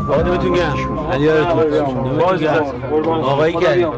خودتون گم علیارتون آقایی کریم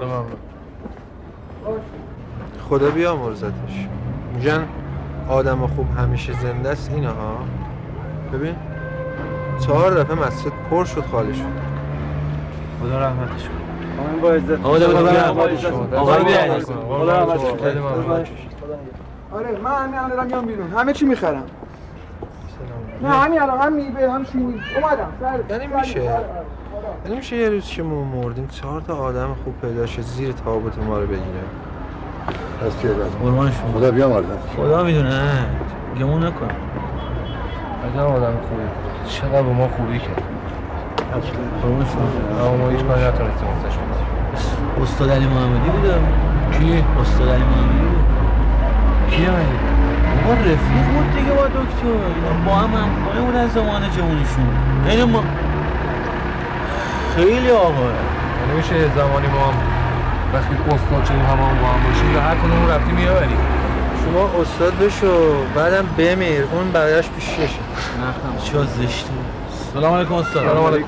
خدا بیامرزتش. میگن آدم خوب همیشه زنده است. اینا ها ببین 4 دفعه مسجد پر شد خالی شد. خدا رحمتش کنه. آمین با عزت. آقای بیاد خدا رحمتش کنه. آره من همین الان میام بیرون همه چی میخرم. نه همین الان هم میوه هم شیمی اومدم. یعنی میشه یه روز که ما مردیم 4 تا آدم خوب پیدا شه زیر تابوت ما رو بگیره. از پیه قربان شما. خدا بیامرزه. خدا میدونه گمون نکن. عجب آدم خوبی. چقدر با ما خوبی کرد. قربان شما. اما ما هیچ کاری نتونستیم واسش بکنیم. استاد علی محمدی بود. کی؟ استاد علی محمدی بود. کیه مگه؟ بابا رفیق بود دیگه با دکتر. با هم همخانه بودن زمان جوانشون. یعنی ما خیلی آقا. نمیشه زمانی ما هم وقتی استاد شدیم همه با هم باشیم یا هر کدوم رفتیم میبریم. شما استاد بشو بعدم بمیر اون بعدش پیششه. نه چه زشته. سلام علیکم استاد. سلام علیکم.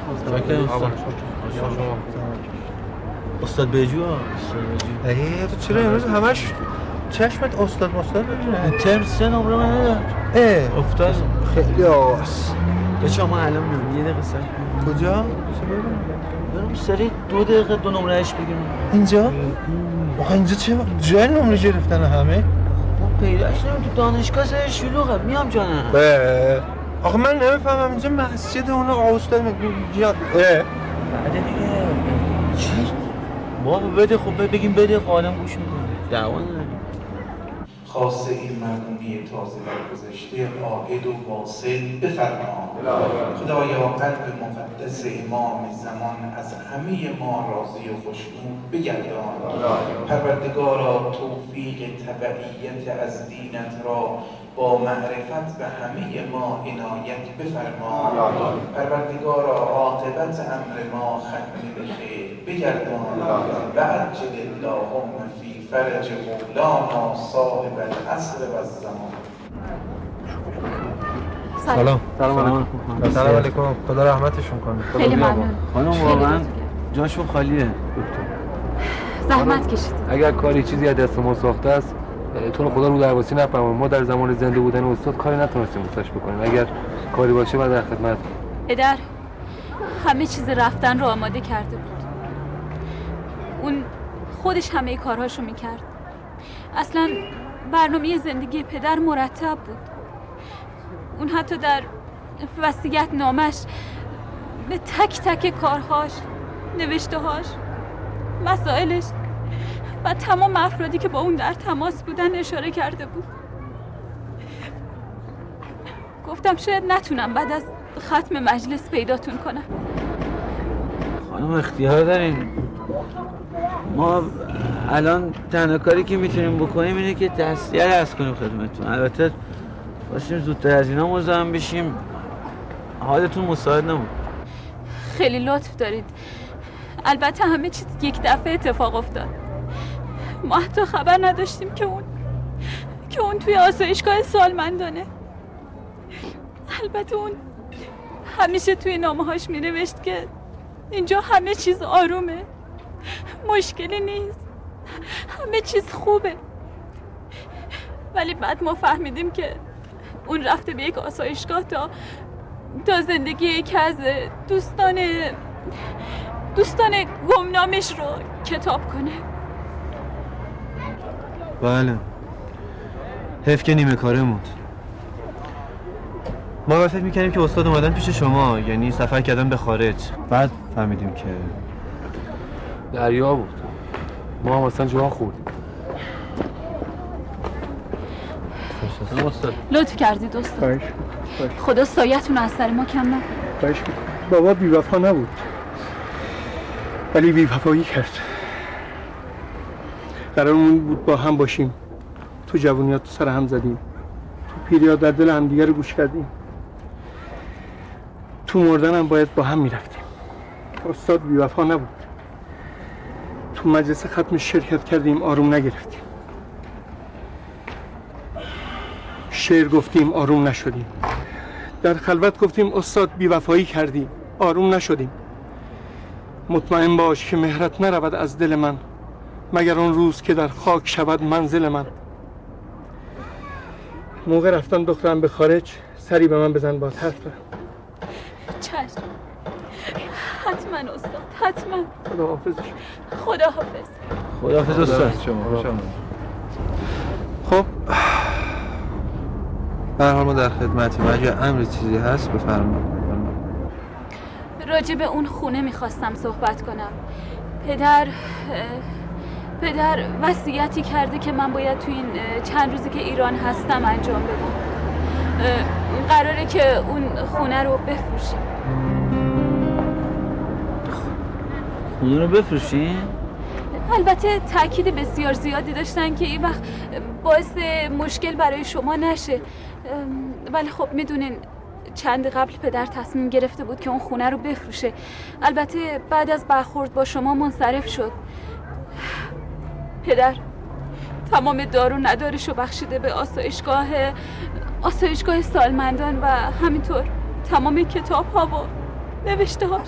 استاد بجو. تو چرا امروز همش چشمت استاد ببینه؟ ترم 3 نمره من نداد. افتاد. خیلی آواز. بچه ما الان میام یه دقیقه صبر. کجا؟ بریم سری 2 دقیقه 2 نمرهش بگیریم. اینجا؟ آخه اینجا چه جای نمره گرفتن همه؟ ما پیداش نمیم تو دانشگاه سر شلوغه. میام جانم. آخه من نمیفهمم اینجا مسجد اون استاد میاد. بعد دیگه چی؟ ما بده خب بگیم بده آدم گوش میکنه. دعوا نداریم. خاصه این مرحومی تازه درگذشته عاهد و واصل بفرما. خدایا قلب مقدس امام زمان از همه ما راضی و خوشنود بگردان. پروردگارا توفیق تبعیت از دینت را با معرفت به همه ما عنایت بفرما. پروردگارا عاقبت امر ما ختم به خیر بگردان. و عجل اللهم فی فرج مولانا صاحب العصر و الزمان. سلام علیکم. خدا رحمتشون کنه. خیلی ممنون. خانم واقعا جاشون خالیه. زحمت کشید. اگر کاری چیزی از دست ما ساخته است تو رو خدا رو درواسی نفهمم. ما در زمان زنده بودن استاد کاری نتونستیم واسش بکنیم. اگر کاری باشه بعد در خدمت. پدر همه چیز رفتن رو آماده کرده بود. اون خودش همه کارهاشو میکرد. اصلا برنامه زندگی پدر مرتب بود. اون حتی در وصیت نامش به تک تک کارهاش، نوشته‌هاش، مسائلش و تمام افرادی که با اون در تماس بودن اشاره کرده بود. گفتم شاید نتونم بعد از ختم مجلس پیداتون کنم. خانم اختیار دارین. ما الان تنها کاری که میتونیم بکنیم اینه که تسلیه عرض کنیم خدمتتون. البته باشیم زودتر از اینا مزاحم بشیم. حالتون مساعد نبود. خیلی لطف دارید. البته همه چیز یک دفعه اتفاق افتاد. ما حتی خبر نداشتیم که اون توی آسایشگاه سالمندانه. البته اون همیشه توی نامه‌هاش می‌نوشت که اینجا همه چیز آرومه، مشکلی نیست، همه چیز خوبه. ولی بعد ما فهمیدیم که اون رفته به یک آسایشگاه تا زندگی یکی از دوستان گمنامش رو کتاب کنه. بله حیف که نیمه کاره موند. ما فکر میکنیم که استاد اومدن پیش شما، یعنی سفر کردن به خارج. بعد فهمیدیم که دریا بود. ما هم اصلا جوان خوردیم. لطف کردید استاد. خدا سایتون از سر ما کم نکنه. خواهش میکنم. بابا بی‌وفا نبود ولی بی‌وفایی کرد. قرارمون بود با هم باشیم. تو جوونیات سر هم زدیم. تو پیریات در دل همدیگه رو گوش کردیم. تو مردن هم باید با هم میرفتیم. استاد بی‌وفا نبود. تو مجلس ختم شرکت کردیم آروم نگرفتیم. شعر گفتیم آروم نشدیم. در خلوت گفتیم استاد بی‌وفایی کردیم آروم نشدیم. مطمئن باش که مهرت نرود از دل من مگر آن روز که در خاک شود منزل من. موقع رفتن دخترم به خارج سری به من بزن باز حرف برم. چشم، حتما استاد، حتما. خداحافظ. خداحافظ. خداحافظ استاد. خب به هر حال ما در خدمتیم. اگه امر چیزی هست بفرمایید. راجع به اون خونه میخواستم صحبت کنم. پدر وصیتی کرده که من باید تو این چند روزی که ایران هستم انجام بدم. قراره که اون خونه رو بفروشیم. خونه رو بفروشیم؟ البته تأکید بسیار زیادی داشتن که این وقت باعث مشکل برای شما نشه. ولی خب میدونین چند قبل پدر تصمیم گرفته بود که اون خونه رو بفروشه. البته بعد از برخورد با شما منصرف شد. پدر تمام دار و ندارش رو بخشیده به آسایشگاه سالمندان و همینطور تمام کتاب ها و نوشته هاش.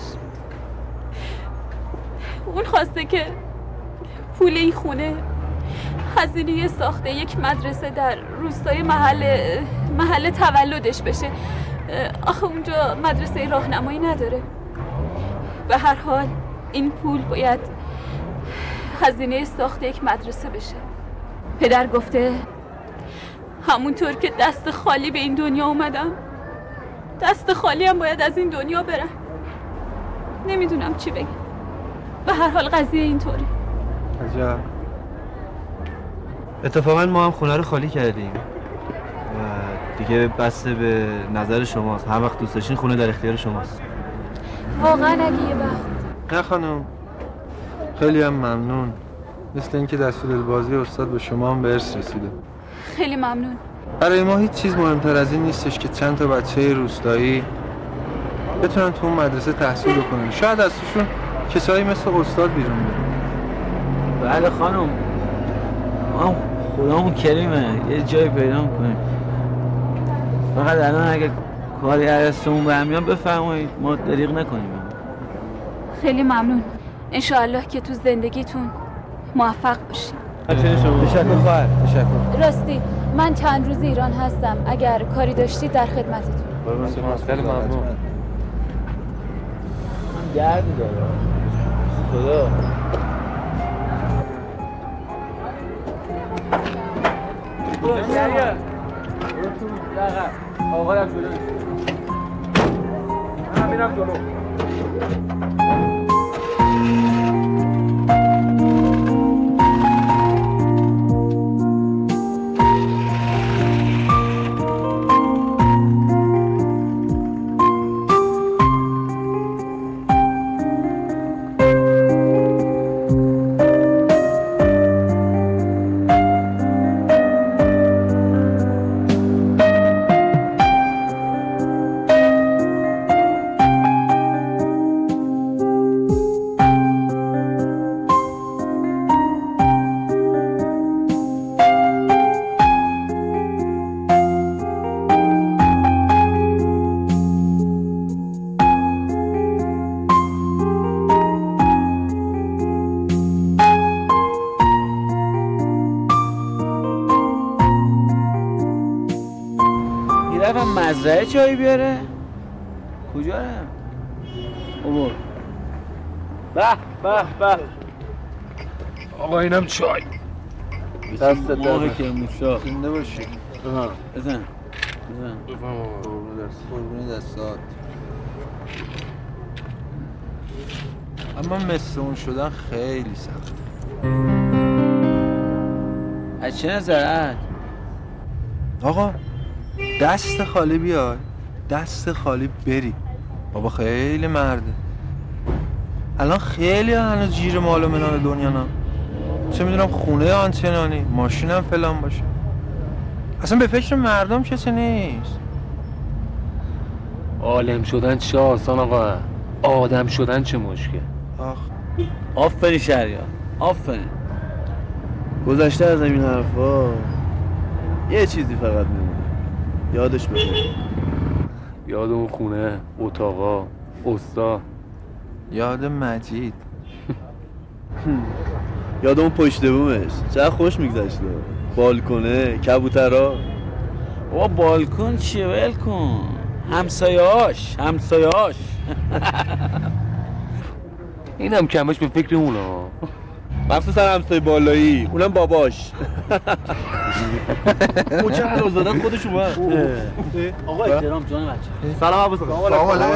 اون خواسته که پول این خونه هزینه ساخته یک مدرسه در روستای محل تولدش بشه. آخه اونجا مدرسه راهنمایی نداره. به هر حال این پول باید هزینه ساخته یک مدرسه بشه. پدر گفته همونطور که دست خالی به این دنیا اومدم دست خالی هم باید از این دنیا برم. نمیدونم چی بگم. به هر حال قضیه اینطوری. عجب. اتفاقا ما هم خونه رو خالی کردیم و دیگه بسته به نظر شماست. هر وقت دوست داشتین خونه در اختیار شماست. واقعا اگه یه وقت. نه خانم، خیلی هم ممنون. مثل اینکه دستور بازی استاد به شما هم به ارث رسیده. خیلی ممنون. برای ما هیچ چیز مهمتر از این نیستش که چند تا بچه روستایی بتونن تو اون مدرسه تحصیل بکنن. شاید از توشون کسایی مثل استاد بیرون بیاد. بله خانم، ما خدامون کریمه، یه جایی پیدا میکنیم. فقط الان اگه کاری عرستمون به همیان بفرمایید ما دریغ نکنیم. خیلی ممنون. انشاءالله که تو زندگیتون موفق باشید. تشکر خواهر. تشکر. راستی من چند روز ایران هستم. اگر کاری داشتید در خدمتتون. خیلی ممنون. دردی داره خدا. آقا رفت جلو. من میرم جلو. مزرعه چایی بیاره؟ کجا ره؟ امور به آقا اینم چای. دست موقع که موشا زنده باشی. بزن قربون دستات. اما مثل اون شدن خیلی سخت. از چه نظرت؟ آقا دست خالی بیای، دست خالی بری. بابا خیلی مرده. الان خیلی هنوز جیر مال و منان دنیا نه. چه میدونم خونه آنچنانی، ماشینم فلان باشه. اصلا به فکر مردم کسی نیست. عالم شدن چه آسان آقا، آدم شدن چه مشکل. آفرین شهریار، آفرین. گذشته از این حرفا یه چیزی فقط میمونه، یادش بخیر. یاد اون خونه، اتاقا، استاد یاد مجید. یاد اون پشت بومش چقدر خوش میگذشته. بالکنه، کبوترها. بابا بالکن چیه؟ ول کن. همسایه‌هاش اینم کمش به فکر اونا، مخصوصا همسایه بالایی، اونم باباش. موچه حلالزاده خودش اومد. آقا احترام جان بچه. سلام عباس آقا.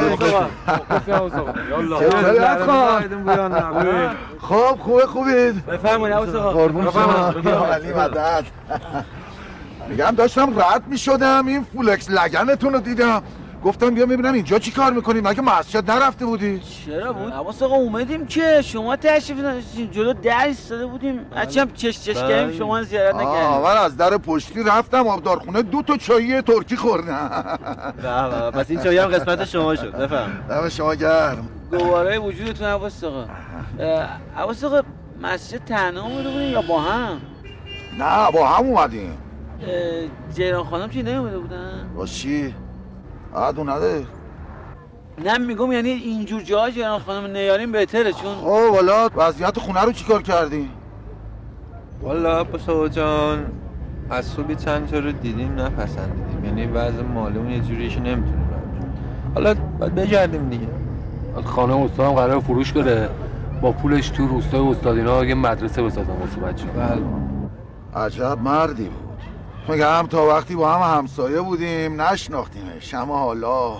خب خوبید؟ بفرمایید عباس آقا. قربون شما. علی مدد. میگم داشتم رد میشدم این فولکس لگنتون رو دیدم، گفتم بیا ببینم اینجا چی کار میکنیم. مگه مسجد نرفته بودی؟ چرا بود؟ عباس آقا اومدیم که شما تشریف نداشتین، جلو در ایستاده بودیم، هرچی هم چش کردیم شما زیارت نکردیم. من از در پشتی رفتم آبدارخونه 2 تا چایی ترکی خوردم. پس این چایی هم قسمت شما شد. بفهم. دم شما گرم. گواره وجودتون عباس آقا. عباس آقا مسجد تنها اومده بودین یا با هم؟ نه با هم اومدیم. جیران خانم چی نیومده بودن؟ با چی؟ عادو نده. نه میگم یعنی اینجور جاها جیران خانم نیاریم بهتره، چون خب والا وضعیت خونه رو چیکار کردی؟ والا عباس آقا جان از صبح چند تا رو دیدیم نپسندیدیم، یعنی وضع مالمون یه جوریش نمیتونیم حالا باید بگردیم دیگه. خانه استاد هم قرار فروش کنه، با پولش تو روستای استادینا یه مدرسه بسازن واسه بچه‌ها. بله. عجب مردی بود. میگم تا وقتی با هم همسایه بودیم نشناختیمش، اما حالا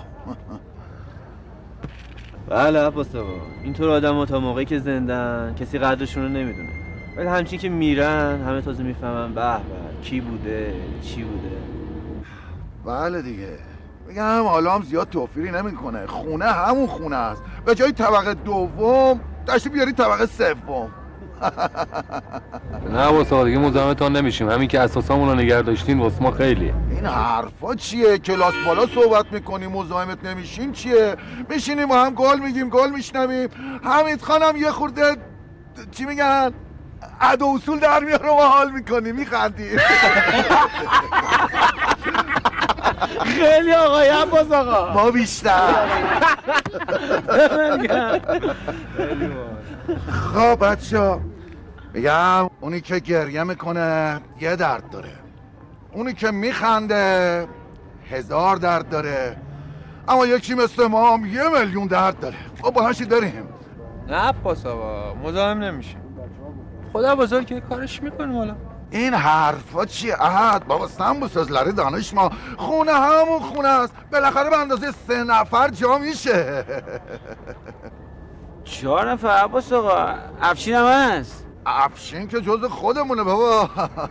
بله عباس آقا، اینطور آدم‌ها تا موقعی که زندن کسی قدرشون رو نمیدونه، ولی همچین که میرن همه تازه میفهمن به به کی بوده چی بوده. بله دیگه. میگم حالا هم زیاد توفیری نمیکنه، خونه همون خونه است، به جای طبقه دوم داشتی بیاری طبقه سوم. نه عباس آقا دیگه مزاحمتون نمیشیم، همین که اساسامون رو نگه داشتین واسه ما خیلیه. این حرفا چیه؟ کلاس بالا صحبت میکنیم مزاحمت نمیشین چیه؟ میشینیم با هم گل میگیم گل میشنویم. حمید خانم یه خورده چی میگن؟ ادا اصول در میاره و حال میکنیم میخندیم. خیلی آقای عباس آقا. ما بیشتر. خب بچه‌ها میگم اونی که گریه میکنه یه درد داره، اونی که میخنده 1000 درد داره، اما یکی مثل ما هم 1,000,000 درد داره. خب با هرچی داریم. نه عباس آقا مزاحم نمیشیم، خدا بزرگ که کارش میکنیم. حالا این حرفا چیه؟ احد بابا سم بسازلاری دانش ما، خونه همون خونه است، بالاخره به اندازه 3 نفر جا میشه. 4 نفر عباس آقا. افشین هم هست. افشین که جز خودمونه بابا.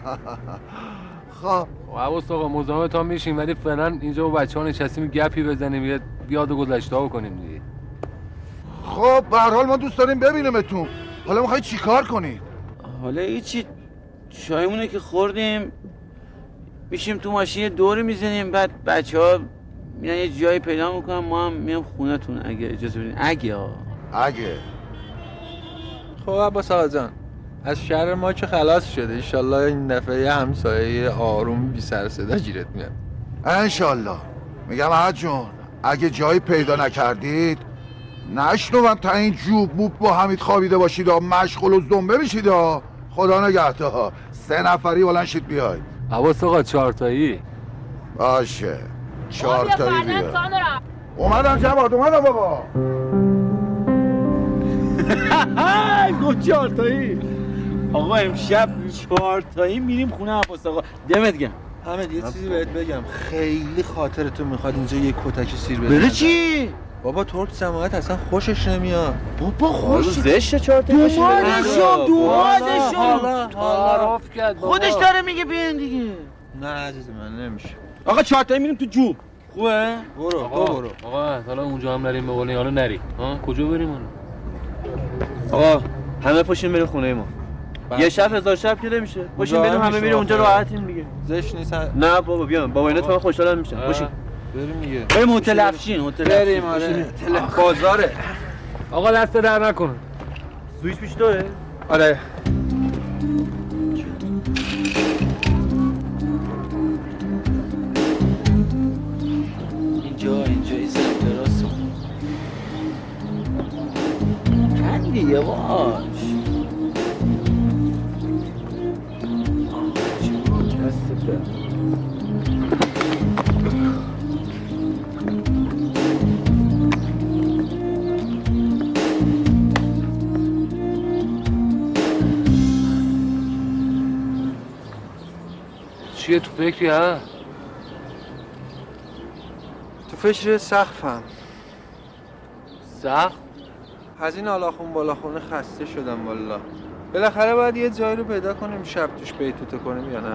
خب عباس آقا مزاحمتون میشیم، ولی فعلا اینجا با بچه‌ها نشستیم گپی بزنیم، یاد گذشته‌ها بکنیم دیگه. خب به هر حال ما دوست داریم ببینیمتون. حالا میخوای چیکار کنی؟ حالا هیچی، چایمونه که خوردیم میشیم تو ماشین دوری میزنیم، بعد بچه‌ها میرن یه جایی پیدا میکنن، ما هم میام خونتون اگه اجازه بدین. اگه خب عباس آقا جان از شر ما که خلاص شده، انشالله این دفعه یه همسایه آروم بی سر صدا گیرت میاد انشالله. میگم احد جون اگه جایی پیدا نکردید نشنوم تا این جوب موب با حمید خوابیده باشید و مشغول و زنبه میشید. خدا نگهدار. 3 نفری بلند شید بیاید. عباس آقا 4 تایی باشه 4 تایی بیاید. اومدم جواد اومدم بابا. گفت 4 تایی. آقا امشب 4 تایی میریم خونه عباس آقا. دمت گرم. حمید یه چیزی بهت بگم، خیلی خاطرتون میخواد اینجا یه کتک سیر بزنی. بره چی؟ بابا ترک جماعت اصلا خوشش نمیاد. بابا خوش زشته 4 تا دومادشون تعارف کرد خودش داره میگه بیاین دیگه. نه عزیز من نمیشه. آقا 4 تایی میریم تو جوب. خوبه؟ برو آقا حالا اونجا هم نریم به قول حالا نری. کجا بریم حالا؟ آقا همه پاشین بریم خونه ما. یه شب 1000 شب که نمیشه. پاشین بریم همه میریم اونجا راحتیم دیگه. زشت نیست. نه بابا بیام. بابا اینا تو خوشحالم میشن. پاشین. بریم دیگه. بریم هتل افشین. بریم آره. بازاره. آقا دست در نکن. سوئیچ پیش توه؟ آره. اینجا ایزد درست. کرد. چیه تو فکری ها؟ تو فکر سقفم. سقف؟ از این آلاخون بالاخونه خسته شدم والله. بالاخره باید یه جایی رو پیدا کنیم شب توش بیتوته کنیم یا نه؟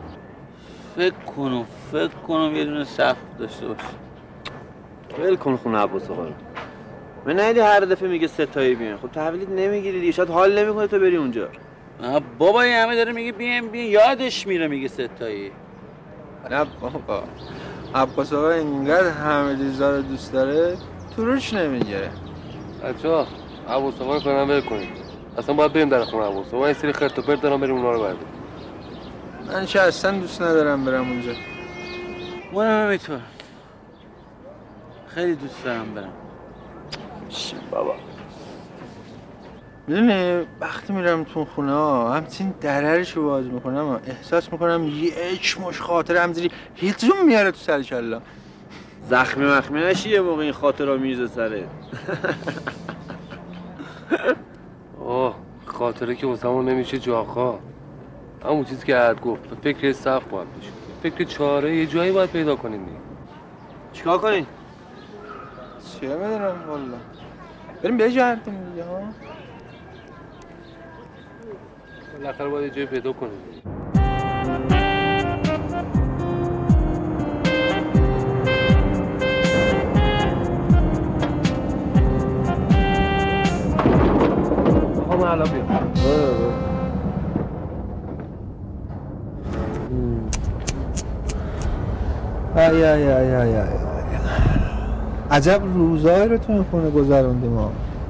فکر کنم یه دونه سقف داشته باشه. ول کن خونه عباس آقا رو. من ندیدی هر دفعه میگه ستایی بیان. خب تحویلت نمیگیری دیگه، شاید حال نمیکنه تو بری اونجا. بابا این همه داره میگه بیاین یادش میره میگه ستایی. نه بابا، عباس آقا اینقدر همه چیزا رو دوست داره تو روش نمیگیره. بچه‌ها عباس آقا رو فعلا ول کنید. اصلا باید بریم در خونه عباس آقا. این سری خرت و پرت دارم بریم اونا رو برداریم. من چه اصلا دوست ندارم برم اونجا. منم همینطور. خیلی دوست دارم برم. چی بابا؟ میدونی وقتی میرم تو خونه ها همچین دررشو باز میکنم احساس میکنم یک مش خاطر همزیری هیلتون میاره تو سر کلا. زخمی مخمی نشی یه موقع این خاطرها میریزه سرت. آه خاطره که واسمون نمیشه جاخا. همون چیزی که عهد گفت فکر سقف باید بشه. فکر چاره یه جایی باید پیدا کنیم دیگه. چیکار کنین؟ چه میدونم والله. بریم بجردیم دیگه ها. بالاخره باید یه جایی پیدا کنیم. آقا من الان بیام. ای عجب روزایی رو تو این خونه گذروندیم ما.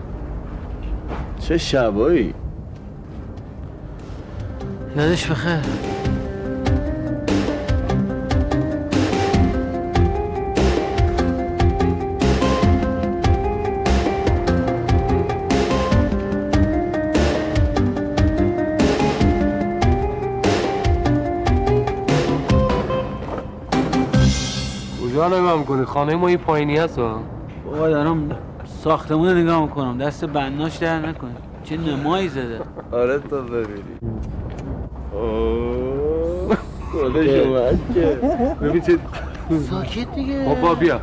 چه شبایی؟ یادش بخیر. کجا نگاه میکنی؟ خانه ما این پایینی هست ها. بابا دارم ساختمون رو نگاه میکنم، دست بناش در نکنه. چه نمایی زده. آره تا ببینی. خودش اومد که ببین چه ساکت دیگه. بابا بیا.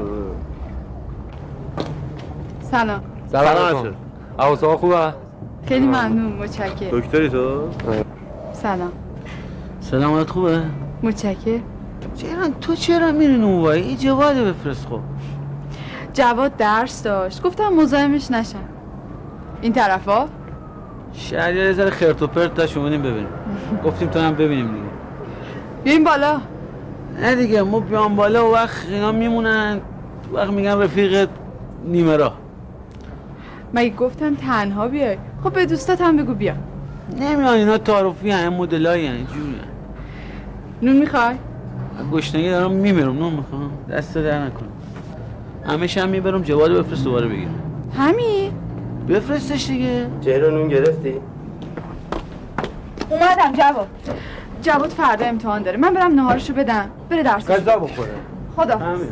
سلام. سلام. عباس آقا خوبه؟ خیلی ممنون، متشکرم. دکتری تو؟ سلام. سلامت خوبه؟ متشکرم. چرا میرین اونوری؟ این جواد بفرست خب. جواد درس داشت، گفتم مزاحمش نشم. این طرفا؟ شاید یه ذره خرت و پرت داشت اومدیم ببینیم. گفتیم تو هم ببینیم دیگه. بیاین بالا. نه دیگه ما بیان بالا و وقت اینا میمونن، وقت میگن رفیقت نیمه راه. مگه گفتم تنها بیای؟ خب به دوستات هم بگو بیا. نمیان اینا تعارفی هم مدلایی هم اینجوری هم. نون میخوای؟ گشنگی دارم میمیرم، نون میخوام. دست در نکنم. همیشه هم میبرم جواد بفرست دوباره بگیرم. همین؟ بفرستش دیگه. چهره نون گرفتی؟ اومدم جواد فردا امتحان داره. من برم نهارشو بدم. بره درسش. غذا بخوره. خدا. همین.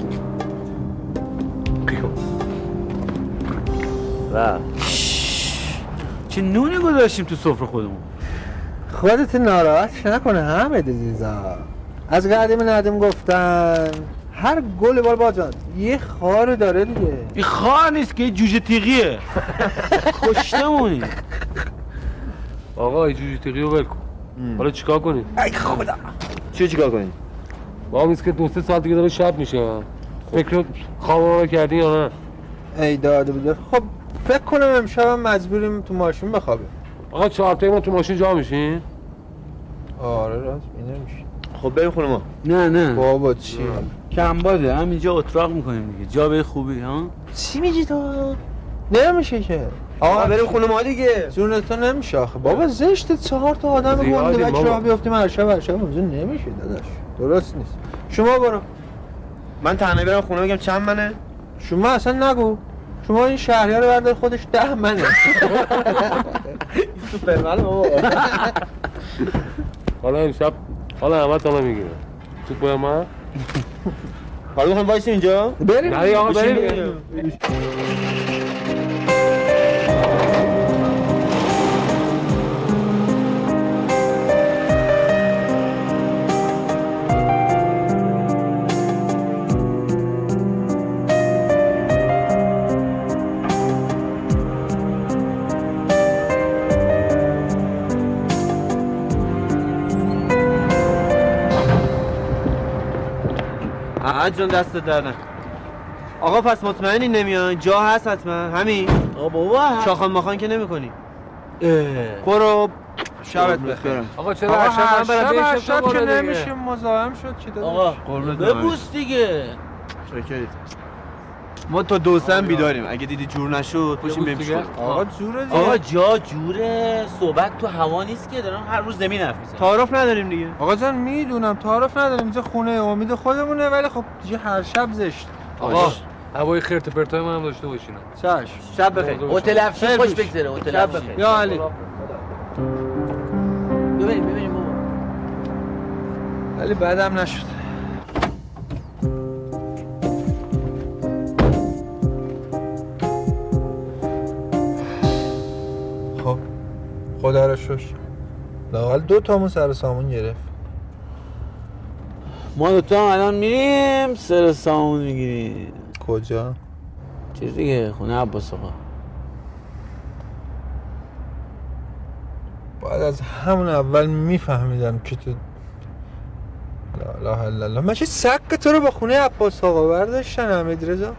و چه نونی گذاشتیم تو سفره خودمون. خودت ناراحت نکنه حمید عزیزا. از قدیم ندیم گفتن هر گل بال باجان یه خار داره دیگه. این خار نیست که جوجه تیغیه. خوشتمونی. آقا این جوجه تیغی رو ول کن. حالا چیکار کنیم؟ ای خدا. چیکار کنیم؟ با میز که 2-3 ساعت دیگه داره شب میشه. فکر خواب رو کردی یا نه؟ ای داده بوده. خب فکر کنم امشب هم مجبوریم تو ماشین بخوابیم. آقا 4 تایی ما تو ماشین جا میشین؟ آره راست این نمیشه. خب بریم خونه ما. نه بابا چی؟ کم باده، همینجا اتراق میکنیم دیگه. جا به خوبی ها. چی میگی تو؟ نمیشه که. آقا بریم خونه ما دیگه. جون تو نمیشه آخه. بابا زشته 4 تا آدم گنده بچه راه بیافتیم هر شب اونجا نمیشه داداش. درست نیست. شما برو. من تنهایی برم خونه بگم چند منه؟ شما اصلا نگو. شما این شهریار رو بردار خودش 10 منه. سوپرمن بابا. حالا امشب حالا همه تا میگیرم تو با من حالا میخوایم وایسیم اینجا؟ بریم نه آقا بریم. جان دست در نکن. آقا پس مطمئنی نمیان؟ جا هست حتما همین؟ آقا بابا شاخان ماخان که نمیکنی؟ برو شبت بخیر. آقا چرا هر شب که نمیشه مزاحم شد چی داداش؟ آقا ببوس دیگه. شکرید. ما تا 2 بیداریم. اگه دیدی جور نشد پاشیم بریم شو. آقا جوره دیگه. آقا جا جوره، صحبت تو هوا نیست که دارن هر روز زمین حرف میزنن. تعارف نداریم دیگه. آقا جان میدونم تعارف نداریم، اینجا خونه امید خودمونه، ولی خب دیگه هر شب زشت. آقا هوای خرت پرتای من هم داشته باشین. چش. شب بخیر. هتل افشین خوش بگذره. هتل افشین. یا علی. ببینیم بابا. ولی بعدم نشد. خب خدا رو شکر لااقل 2 تامون سر سامون گرفت. ما 2 تا الان میریم سر سامون میگیریم. کجا؟ چیز دیگه خونه عباس آقا. بعد از همون اول میفهمیدم که تو لا اله الا الله. من چه سگ تو رو با خونه عباس آقا برداشتن حمید رضا؟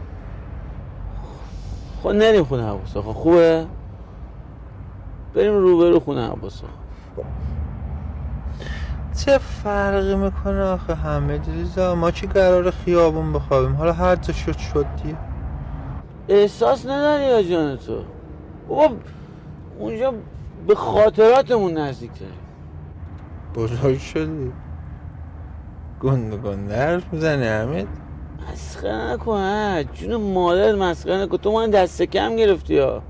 خب نریم خونه عباس آقا خوبه؟ بریم روبرو خونه عباس آقا. چه فرقی میکنه آخه حمید رضا؟ ما چی قراره خیابون بخوابیم؟ حالا هر جا شد دیگه. احساس نداری یا جان تو؟ بابا اونجا به خاطراتمون نزدیک داریم. بزرگ شدی گنده حرف میزنی حمید؟ مسخره نکن جون مادر، مسخره نکن. تو من دست کم گرفتی ها.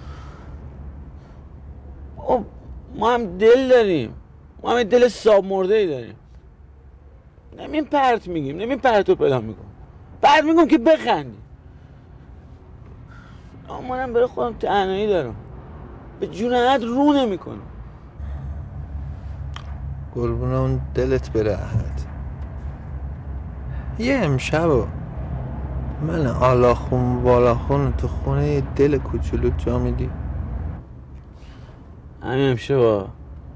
ما هم دل داریم، ما هم دل ساب مرده ای داریم. نمیم پرت میگیم، نمیم پرت و پلا میگم، پرت میگم که بخندی. منم برای خودم تنهایی دارم، به جونت رو نمیکنم. قربون اون دلت بره احد. یه امشب من آلاخون بالاخون تو خونه دل کوچولو جا میدی. همین امشب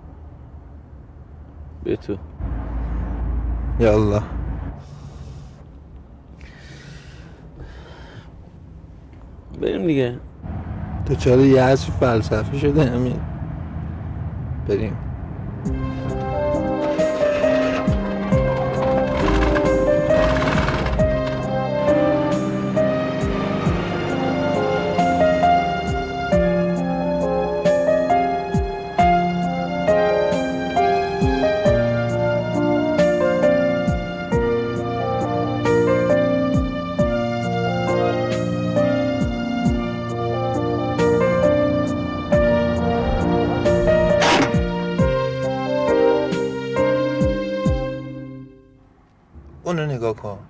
به تو. یالله. بریم دیگه. تو چرا یه حسی فلسفی شده همین؟ بریم. اونو نگاه کن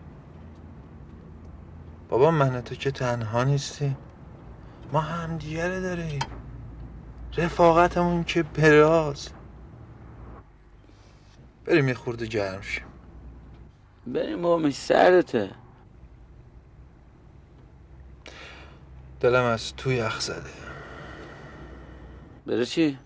بابا، من تو که تنها نیستی، ما همدیگه داریم، رفاقتمون که براز. بریم یه خورده گرم شیم. بریم بابا، مش سردته. دلم از تو یخ زده. بره چی؟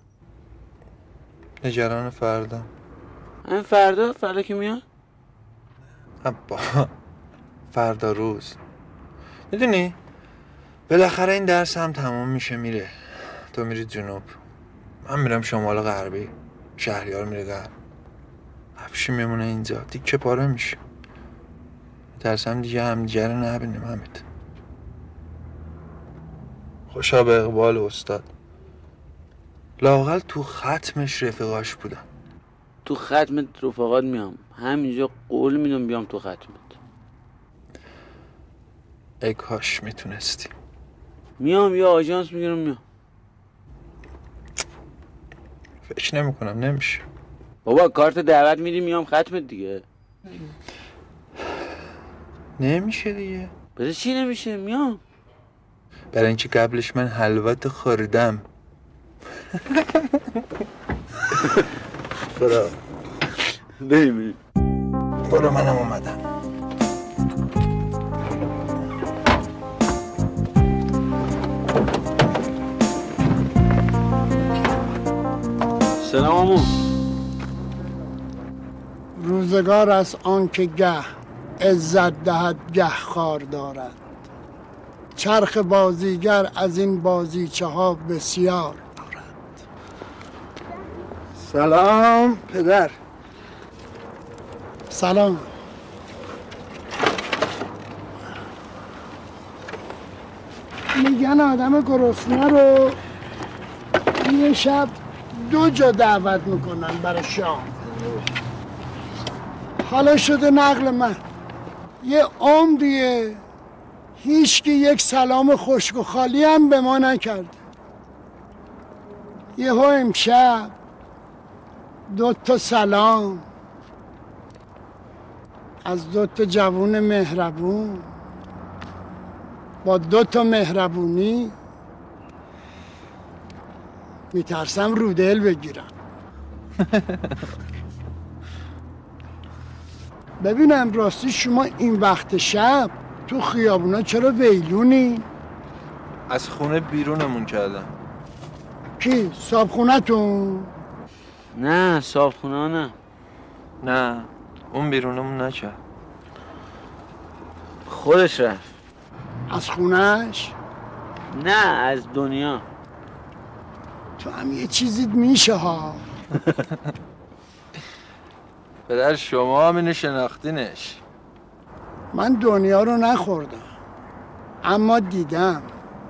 نگران فردا. همین فردا که میاد؟ ابا فردا روز. میدونی بالاخره این درس هم تموم میشه، میره. تو میری جنوب، من میرم شمال غربی، شهریار میره غرب، افشین میمونه اینجا، دیگه پاره میشه. میترسم دیگه همدیگه رو نبینیم. حمید خوشا به اقبال استاد، لااقل تو ختمش رفیقاش بودم. تو ختمت رفاقات میام، همینجا قول میدم بیام تو ختمت. ای کاش میتونستی. میام، یا آژانس میگیرم میام. فکر نمی کنم نمیشه. بابا کارت دعوت میدی میام ختمت دیگه. نمیشه دیگه. برای چی نمیشه؟ میام. برای اینکه قبلش من حلوت خوردم. برو بریم. برو منم اومدم. سلام عمو. روزگار از آن که گه عزت دهد گه خار دارد، چرخ بازیگر از این بازیچه ها بسیار دارد. سلام پدر. سلام. میگن آدم گرسنه رو یه شب 2 جا دعوت میکنن برای شام. حالا شده نقل من یه عمریه هیچ کی یک سلام خشک و خالی هم به ما نکرد. یهو امشب 2 تا سلام از 2 تا جوون مهربون با 2 تا مهربونی میترسم رو دل بگیرم. ببینم راستی شما این وقت شب تو خیابونا چرا ویلونی؟ از خونه بیرونمون کردن. کی؟ صابخونتون؟ نه صابخونه نه. نه اون بیرونمون نکرد. خودش رفت. از خونش؟ نه از دنیا. تو هم یه چیزیت میشه ها. پدر شما هم اینو شناختینش. من دنیا رو نخوردم اما دیدم.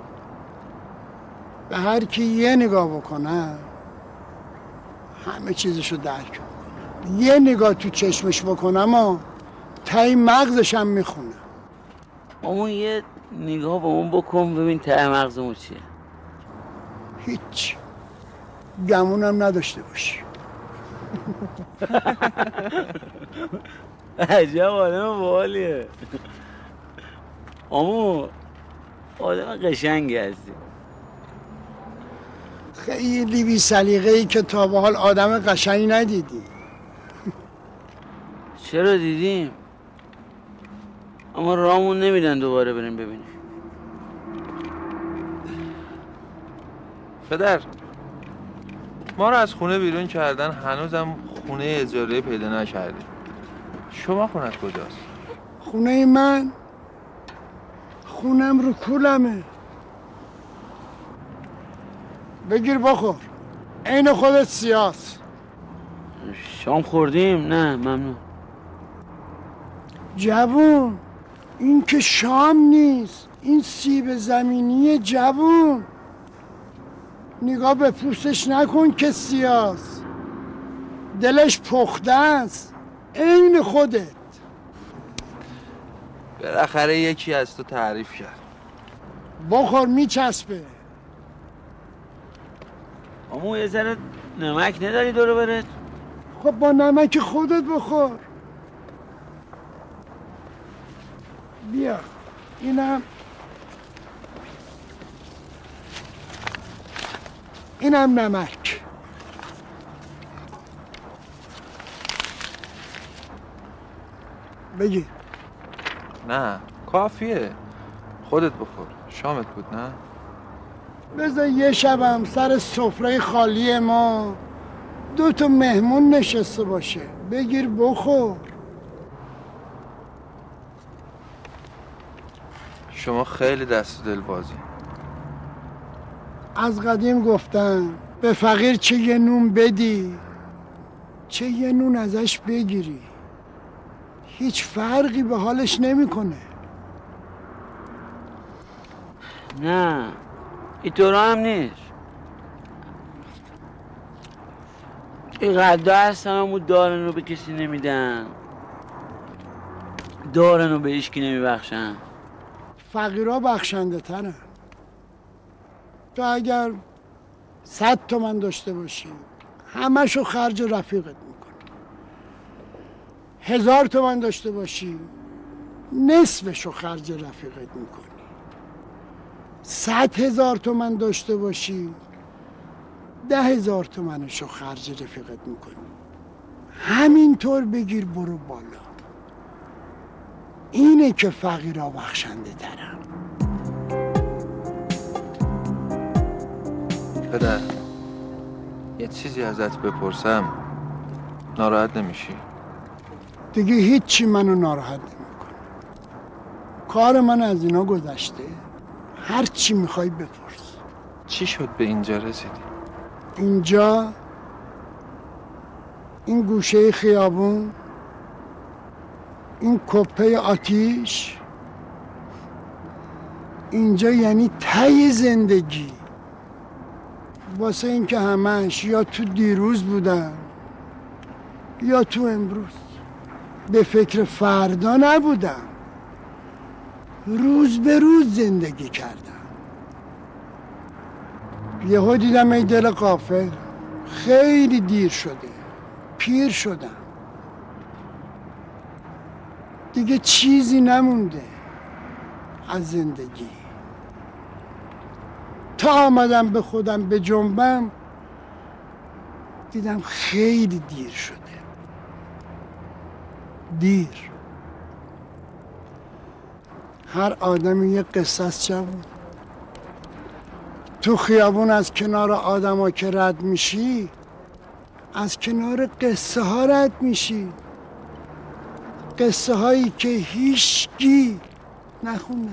به هر کی یه نگاه بکنم همه چیزشو درک میکنم. یه نگاه تو چشمش بکنم و تای مغزشم میخونم. اما یه نگاه با اون بکن ببین ته مغزمون چیه. هیچ گمونم نداشته باشی. عجب آدم باحالیه. عمو آدم قشنگی هستی. خیلی بی سلیقه‌ای که تا به حال آدم قشنگی ندیدی. چرا دیدیم؟ اما رامون نمیدن دوباره بریم ببینیم. پدر ما رو از خونه بیرون کردن، هنوزم خونه اجاره پیدا نکردیم. شما خونت کجاست؟ خونه من خونم رو کولمه. بگیر بخور. عین خودت سیاس. شام خوردیم؟ نه ممنون. جوون این که شام نیست، این سیب زمینی جوون. نگاه به پوستش نکن که سیاس، دلش پخته است عین خودت. بالاخره یکی از تو تعریف کرد. بخور میچسبه. اما یه ذره نمک نداری دور برت؟ خب با نمک خودت بخور. بیا اینم نمک. بگیر. نه کافیه، خودت بخور. شامت بود نه؟ بذار یه شبم سر سفره خالی ما 2 تا مهمون نشسته باشه. بگیر بخور. شما خیلی دست و دل بازی. از قدیم گفتن به فقیر چه یه نون بدی چه یه نون ازش بگیری. هیچ فرقی به حالش نمیکنه. نه اینطور هم نیست. این قدر هستن همون دارن رو به کسی نمیدن، دارن رو به هیچکی نمیبخشن. فقیرها بخشنده ترن. تو اگر 100 تومن داشته باشی همشو خرج رفیقت میکنی. 1000 تومن داشته باشی نصفشو خرج رفیقت میکنی. 100,000 تومن داشته باشی 10,000 تومنشو خرج رفیقت میکنی. همینطور بگیر برو بالا. اینه که فقیرا بخشنده ترم. پدر یه چیزی ازت بپرسم ناراحت نمیشی؟ دیگه هیچی منو ناراحت نمیکنه. کار من از اینا گذشته. هر چی میخوای بپرس. چی شد به اینجا رسیدی؟ اینجا این گوشه خیابون، این کپه آتیش، اینجا یعنی ته زندگی. واسه اینکه همش یا تو دیروز بودن یا تو امروز. به فکر فردا نبودم، روز به روز زندگی کردم. یهو دیدم ای دل غافل خیلی دیر شده، پیر شدم، دیگه چیزی نمونده از زندگی. تا آمدم به خودم به جنبم دیدم خیلی دیر شده. دیر. هر آدمی یه قصه است جوون. تو خیابون از کنار آدما که رد میشی از کنار قصه ها رد میشی. قصه هایی که هیچکی نخونده.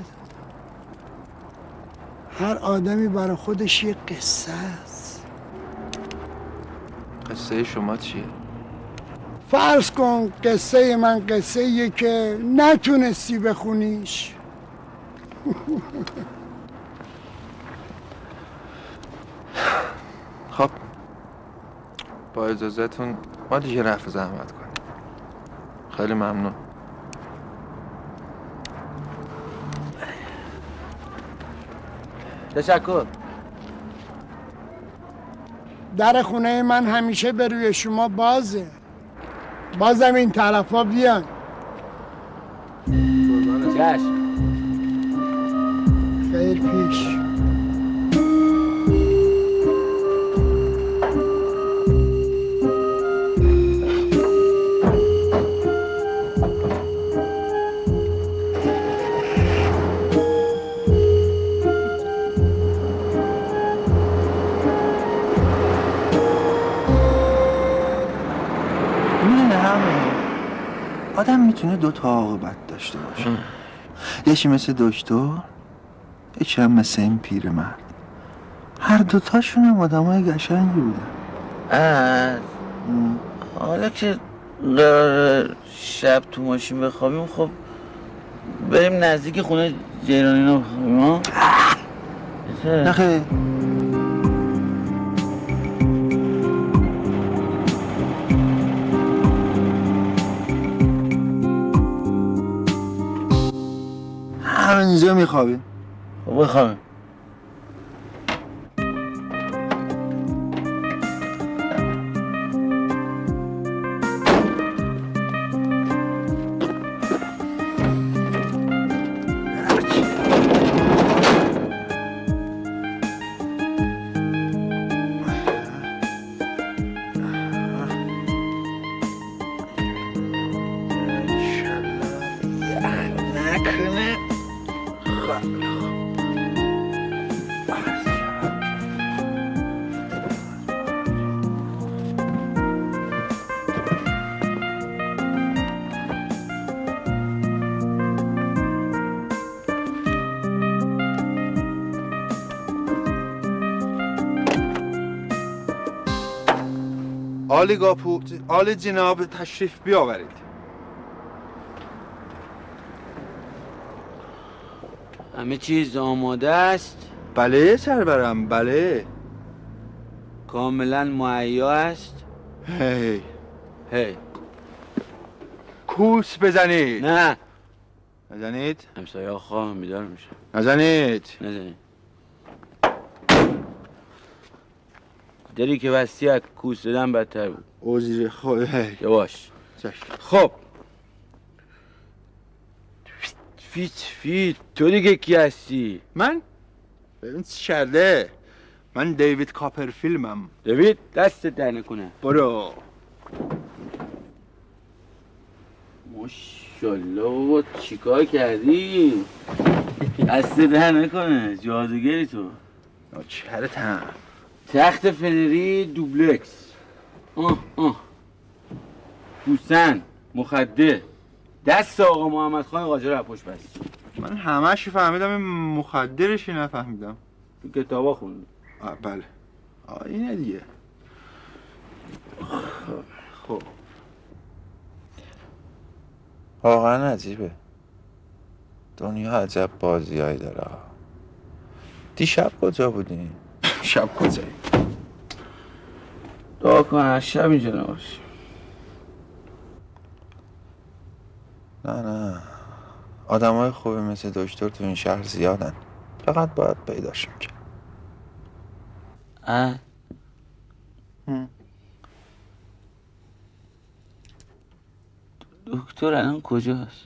هر آدمی برای خودش یه قصه است. قصه شما چیه؟ فرض کن قصه من قصه یه که نتونستی بخونیش. خب با اجازهتون ما دیگه رفع زحمت کنیم. خیلی ممنون. تشکر. در خونه من همیشه به روی شما بازه. بازم این طرفا بیان. چشم. خیر پیش. آدم میتونه 2 تا عاقبت داشته باشه. یکی مثل دکتر، یکی هم مثل این پیرمرد. هر دوتاشون هم آدمای قشنگی بودن. حالا که قرار شب تو ماشین بخوابیم خب بریم نزدیک خونه جیرانینا بخوابیم ها؟ نه خیلی. همینجا میخوابیم. خب بخوابیم. آلی گاپو، آلی جناب تشریف بیاورید. همه چیز آماده است؟ بله سرورم، بله. کاملا مهیا است؟ هی هی کوس بزنید. نه نزنید. همسایه خواه بیدار میشه. نزنید. نزنید. دری که وسیع کوس دادن بدتر بود. اوزیر خود. یواش. چشم. خب فیت تو دیگه کی هستی؟ من؟ ببین چی کرده؟ من دیوید کاپرفیلمم. دیوید دست در نکنه. برو. ماشالله بابا چیکار کردی؟ دست در نکنه جادوگری تو. نوکرتم. تخت فنری دوبلکس. بوسن مخده دست آقا محمد خان قاجار از پشت بست. من همه‌شو فهمیدم، این مخدرشی نفهمیدم. تو کتابا خوندی؟ بله. اینه دیگه. خب واقعا عجیبه. دنیا عجب بازیایی داره. دیشب کجا بودی؟ شب کجایی؟ دعا کن از شب اینجا نباشی. نه آدمای خوبی مثل دکتر تو این شهر زیادن، فقط باید پیداشون کرد. دکتر الان کجاست؟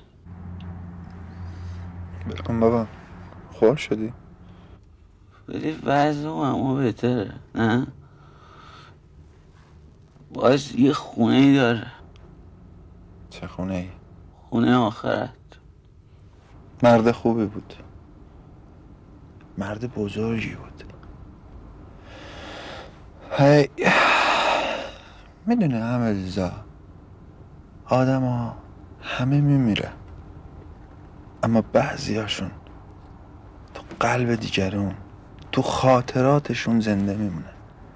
بکن بابا خور شدی؟ ولی وضع اما بهتره نه؟ باز یه خونه ای داره. چه خونه ای؟ خونه آخرت. مرد خوبی بود، مرد بزرگی بود. هی میدونه عملیزا آدم ها همه میمیره، اما بعضی هاشون تو قلب دیگرون، تو خاطراتشون زنده میمونه.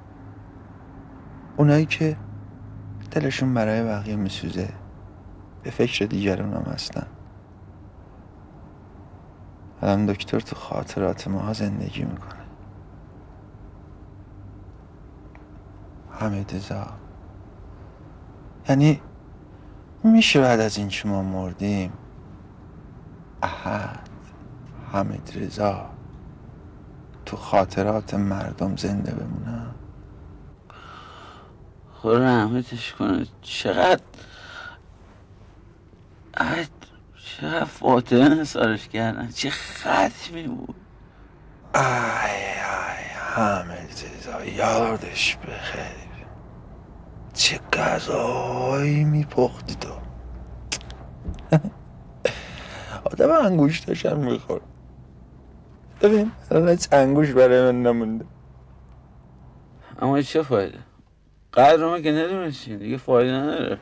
اونایی که دلشون برای بقیه میسوزه، به فکر دیگرون هم هستن. الان دکتر تو خاطرات ما زندگی میکنه. حمیدرضا، یعنی میشه بعد از این که ما مردیم احد حمیدرضا تو خاطرات مردم زنده بمونه؟ خدا رحمتش کنه. چقدر فاتحه نثارش کردن، چه ختمی بود. ای حمیدرضا یادش بخیر، چه غذایی میپختی تو. آدم انگوشتش هم میخور. ببین الان هیچ انگوش برای من نمونده. اما چه فایده؟ قدر ما که ندونستیم دیگه فایده نداره.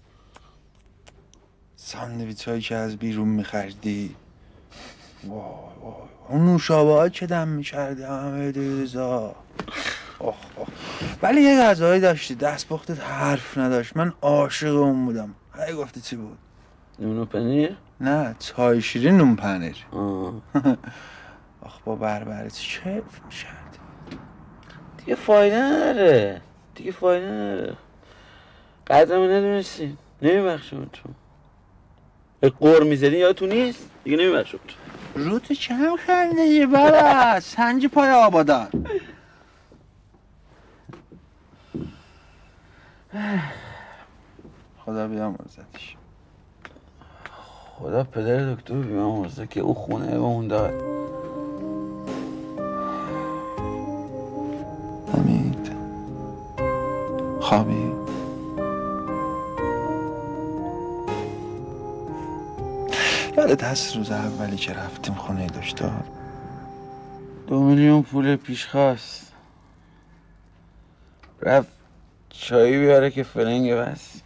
ساندویچ هایی که از بیرون میخردی، وای اون نوشابه ها که دم میکردی حمیدرضا. ولی یه غذایی داشتی دست پختت حرف نداشت، من عاشق اون بودم. هی گفتی چی بود؟ نون و پنیر؟ نه چای شیرین نون پنیر. با بربرت کیف میکردی. دیگه فایده نداره، دیگه فایده نداره. قدرمو ندونستیم نمیبخشم تو. به قور میزدی یادتون نیست؟ دیگه نمیبخشم تو. روتو کم خنده یه برا سنج پای آبادان. خدا بیامرزتش. خدا پدر دکتر بیامرزه که او خونه به اون داد. حمید خوابی؟ یادت هست روز اولی که رفتیم خونه دکتر 2 میلیون پول پیش خواست، رفت چایی بیاره که فلنگه بس.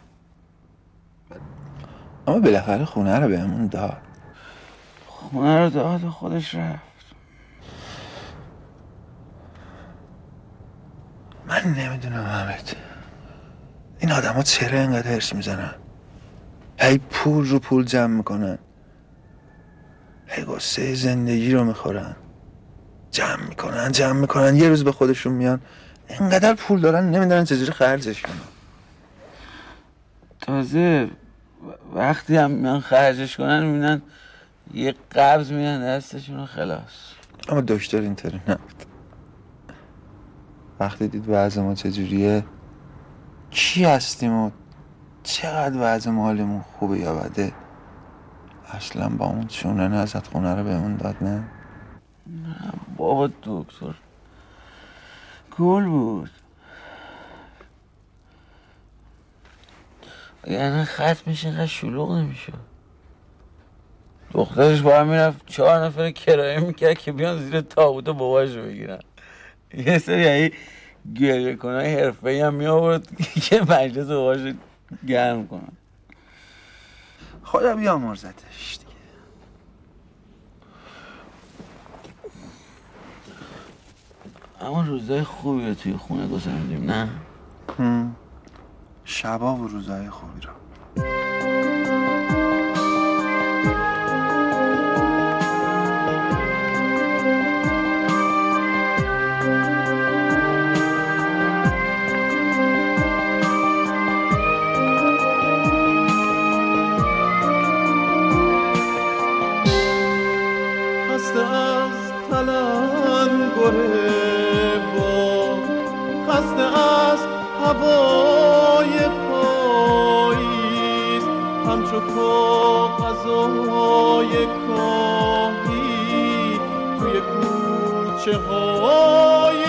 اما بالاخره خونه رو بهمون داد. خونه رو داد و خودش رفت. من نمیدونم حمید، این آدم ها چرا اینقدر هرس میزنن؟ هی پول رو پول جمع میکنن، هی قصه زندگی رو میخورن، جمع میکنن یه روز به خودشون میان اینقدر پول دارن نمیدونن چجوری خرجش کنن. تازه وقتی هم میان خرجش کنن میبینن یه قبض میدن دستشون رو خلاص. اما دکتر اینطوری نبود. وقتی دید وضع ما چجوریه، کی هستیم و چقدر وضع مالمون خوبه یا بده، اصلا با اون چونه نزد خونه رو بهمون داد نه؟ نه بابا دکتر گل بود. یعنی ختمش اینقدر شلوغ نمیشه. دخترش با هم میرفت 4 نفر کرایه میکرد که بیان زیر تابوت باباش رو بگیرن. یه سری یعنی گریه کنای حرفه‌ای هم میآورد که مجلس باباش رو گرم کنن. خدا بیامرزتش دیگه. اما روزای خوبی رو توی خونه گذروندیم نه؟ شبا و روزای خوبی رو. خسته از تلنگر با خسته از هوای پاییز همچو کاغذهای کاهی توی کوچه های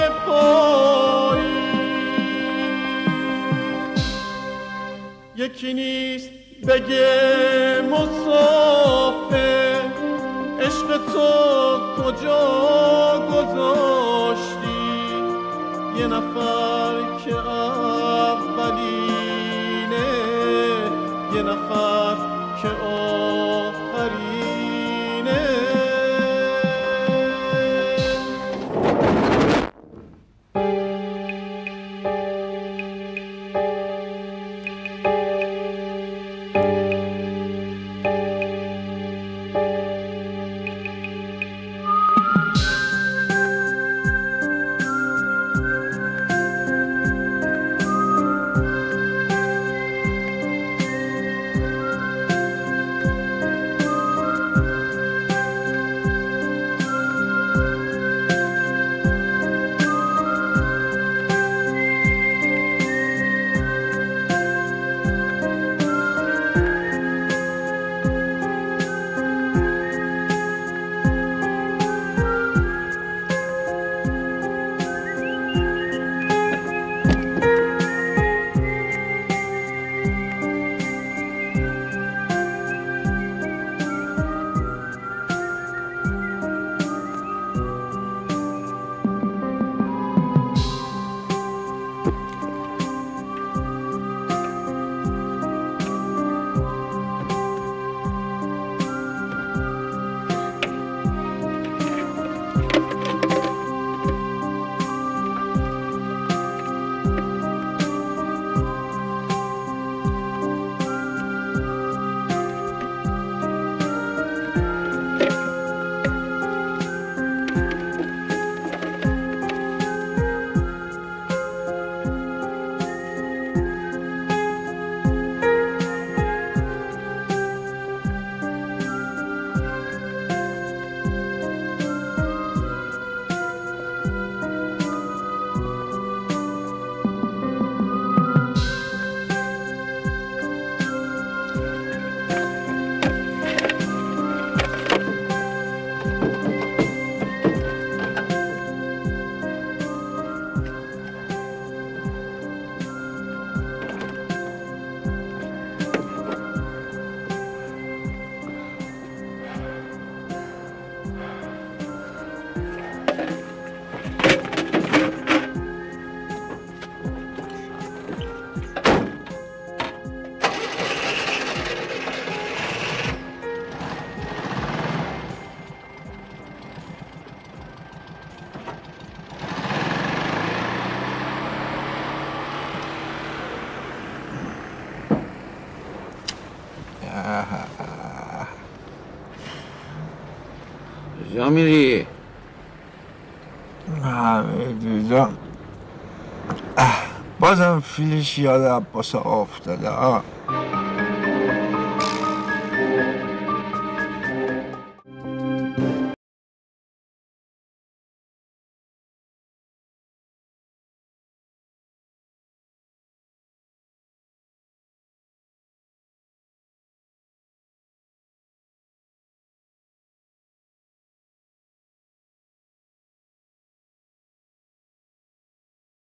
پاییز. یکی نیست بگه مسافر عشق تو کجا گذاشتی؟ یه نفر که اولینه یه نفر که آخرینه. کجا میری؟ حمیدی جان بازم فیلش یاد عباس افتاده